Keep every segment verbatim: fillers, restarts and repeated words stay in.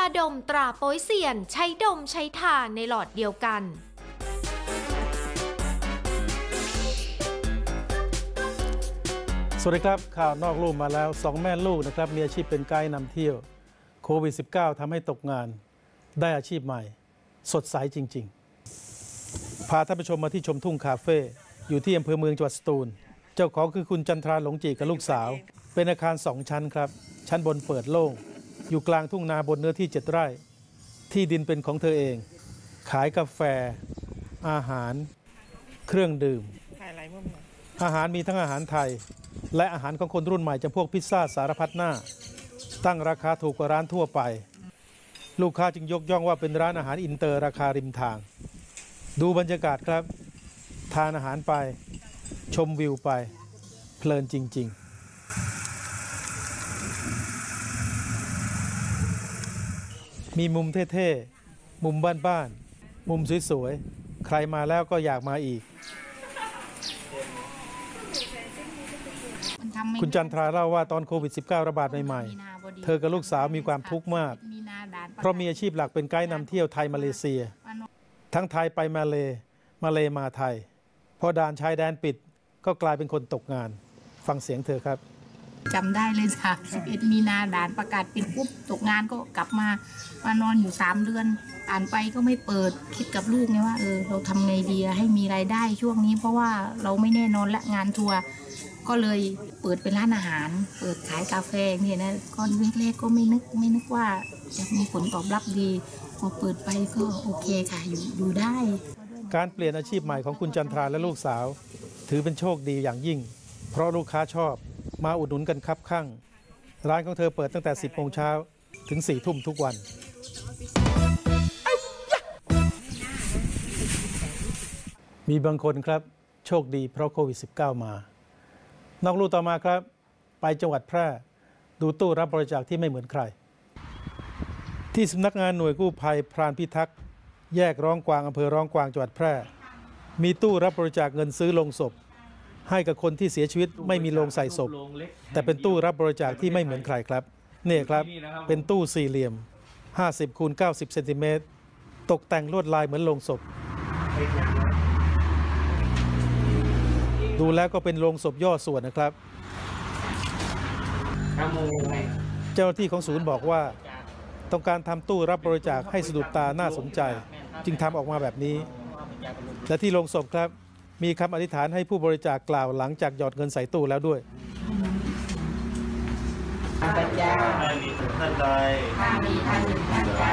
ดมตราโป๊ยเซียนใช้ดมใช้ทาในหลอดเดียวกันสวัสดีครับข่าวนอกลู่มาแล้วสองแม่ลูกนะครับมีอาชีพเป็นไกด์นำเที่ยวโควิด สิบเก้า ทำให้ตกงานได้อาชีพใหม่สดใสจริงๆพาท่านผู้ชมมาที่ชมทุ่งคาเฟ่อยู่ที่อำเภอเมืองจังหวัดสตูลเจ้าของคือคุณจันทราหลงจีกับลูกสาวเป็นอาคารสองชั้นครับชั้นบนเปิดโล่งอยู่กลางทุ่งนาบนเนื้อที่เจ็ดไร่ที่ดินเป็นของเธอเองขายกาแฟอาหารเครื่องดื่มอาหารมีทั้งอาหารไทยและอาหารของคนรุ่นใหม่จำพวกพิซซ่าสารพัดหน้าตั้งราคาถูกกว่าร้านทั่วไปลูกค้าจึงยกย่องว่าเป็นร้านอาหารอินเตอร์ราคาริมทางดูบรรยากาศครับทานอาหารไปชมวิวไปเพลินจริงๆมีมุมเท่ๆมุมบ้านๆมุมสวยๆใครมาแล้วก็อยากมาอีกคุณจันทราเล่าว่าตอนโควิด สิบเก้า ระบาดใหม่ๆเธอกับลูกสาวมีความทุกข์มากเพราะมีอาชีพหลักเป็นไกด์นำเที่ยวไทยมาเลเซียทั้งไทยไปมาเลมาเลมาไทยพอด่านชายแดนปิดก็กลายเป็นคนตกงานฟังเสียงเธอครับจำได้เลยค่ะสิบเอ็ดมีนาด่านประกาศปิดปุ๊บตกงานก็กลับมามานอนอยู่สามเดือนอ่านไปก็ไม่เปิดคิดกับลูกไงว่าเออเราทำไงดีให้มีรายได้ช่วงนี้เพราะว่าเราไม่แน่นอนและงานทัวร์ก็เลยเปิดเป็นร้านอาหารเปิดขายกาแฟเนี่ยนะก่อนแรกๆก็ไม่นึกไม่นึกว่าจะมีผลตอบรับดีพอเปิดไปก็โอเคค่ะอยู่อยู่ได้การเปลี่ยนอาชีพใหม่ของคุณจันทราและลูกสาวถือเป็นโชคดีอย่างยิ่งเพราะลูกค้าชอบมาอุดหนุนกันคับคั่งร้านของเธอเปิดตั้งแต่สิบโมงเช้าถึงสี่ทุ่มทุกวันมีบางคนครับโชคดีเพราะโควิด สิบเก้า มานอกลู่ต่อมาครับไปจังหวัดแพร่ดูตู้รับบริจาคที่ไม่เหมือนใครที่สำนักงานหน่วยกู้ภัยพรานพิทักษ์แยกร้องกวางอำเภอร้องกวางจังหวัดแพร่มีตู้รับบริจาคเงินซื้อโลงศพให้กับคนที่เสียชีวิตไม่มีโลงใส่ศพแต่เป็นตู้รับบริจาคที่ไม่เหมือนใครครับนี่ครับเป็นตู้สี่เหลี่ยมห้าสิบคูณเก้าสิบเซนติเมตรตกแต่งลวดลายเหมือนโลงศพดูแล้วก็เป็นโลงศพย่อส่วนนะครับเจ้าหน้าที่ของศูนย์บอกว่าต้องการทำตู้รับบริจาคให้สะดุดตาน่าสนใจจึงทำออกมาแบบนี้และที่โลงศพครับมีคำอธิษฐานให้ผู้บริจาคกล่าวหลังจากหยอดเงินใส่ตู้แล้วด้วยข้าพเจ้าไม่มีท่านใดถ้ามีท่านหนึ่งท่านใด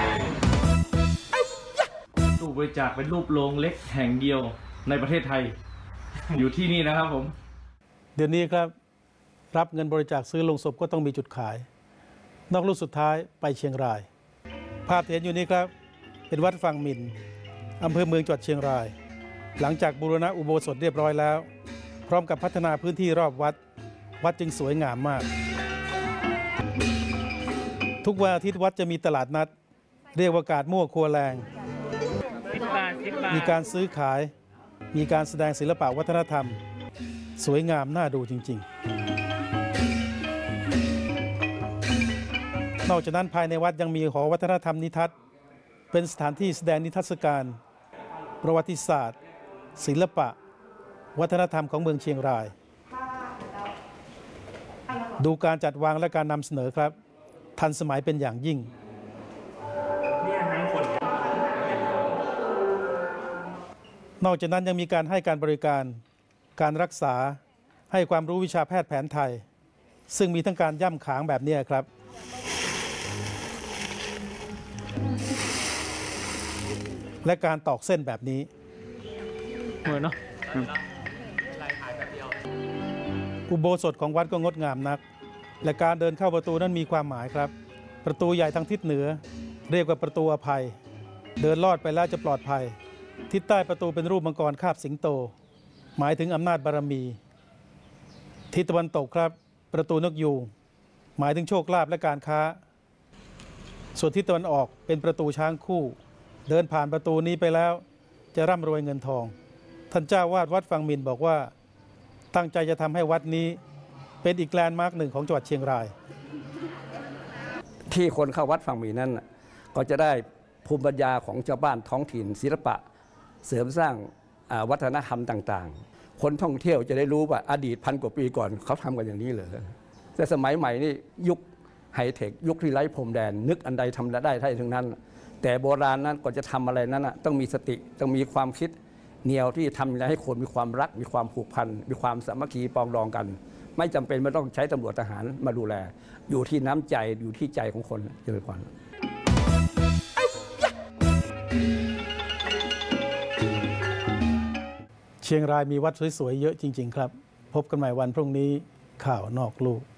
ตู้บริจาคเป็นรูปโลงเล็กแห่งเดียวในประเทศไทยอยู่ที่นี่นะครับผมเดี๋ยวนี้ครับรับเงินบริจาคซื้อโลงศพก็ต้องมีจุดขายนอกลู่สุดท้ายไปเชียงรายภาพเห็นอยู่นี้ครับเป็นวัดฝั่งมินอำเภอเมืองจังหวัดเชียงรายหลังจากบูรณะอุโบสถเรียบร้อยแล้วพร้อมกับพัฒนาพื้นที่รอบวัดวัดจึงสวยงามมากทุกวันอาทิตย์วัดจะมีตลาดนัดเรียกว่ากาดมั่วครัวแรงมีการซื้อขายมีการแสดงศิลปะวัฒนธรรมสวยงามน่าดูจริงๆนอกจากนั้นภายในวัดยังมีหอวัฒนธรรมนิทัศน์เป็นสถานที่แสดงนิทรรศการประวัติศาสตร์ศิลปะวัฒนธรรมของเมืองเชียงรายดูการจัดวางและการนำเสนอครับทันสมัยเป็นอย่างยิ่งนอกจากนั้นยังมีการให้การบริการการรักษาให้ความรู้วิชาแพทย์แผนไทยซึ่งมีทั้งการย่ำขางแบบนี้ครับและการตอกเส้นแบบนี้เหมือนเนาะอุโบสถของวัดก็งดงามนักและการเดินเข้าประตูนั้นมีความหมายครับประตูใหญ่ทางทิศเหนือเรียกว่าประตูอภัยเดินลอดไปแล้วจะปลอดภัยทิศใต้ประตูเป็นรูปมังกรคาบสิงโตหมายถึงอำนาจบารมีทิศตะวันตกครับประตูนกยูงหมายถึงโชคลาภและการค้าส่วนทิศตะวันออกเป็นประตูช้างคู่เดินผ่านประตูนี้ไปแล้วจะร่ำรวยเงินทองท่านเจ้าวาดวัดฝั่งมินบอกว่าตั้งใจจะทำให้วัดนี้เป็นอีกแลนด์มาร์คหนึ่งของจังหวัดเชียงรายที่คนเข้าวัดฝั่งมินนั้นก็จะได้ภูมิปัญญาของชาวบ้านท้องถิ่นศิลปะเสริมสร้างวัฒนธรรมต่างๆคนท่องเที่ยวจะได้รู้ว่าอดีตพันกว่าปีก่อนเขาทำกันอย่างนี้เลยแต่สมัยใหม่นี่ยุคไฮเทคยุคที่ไร้พรมแดนนึกอันใดทำได้ได้ทั้งนั้นแต่โบราณนั้นก่อนจะทำอะไรนั้นต้องมีสติต้องมีความคิดเหนี่ยวที่ทำอะไรให้คนมีความรักมีความผูกพันมีความสามัคคีปองดองกันไม่จำเป็นไม่ต้องใช้ตำรวจทหารมาดูแลอยู่ที่น้ำใจอยู่ที่ใจของคนเจริญพรเชียงรายมีวัดสวยๆเยอะจริงๆครับพบกันใหม่วันพรุ่งนี้ข่าวนอกลู่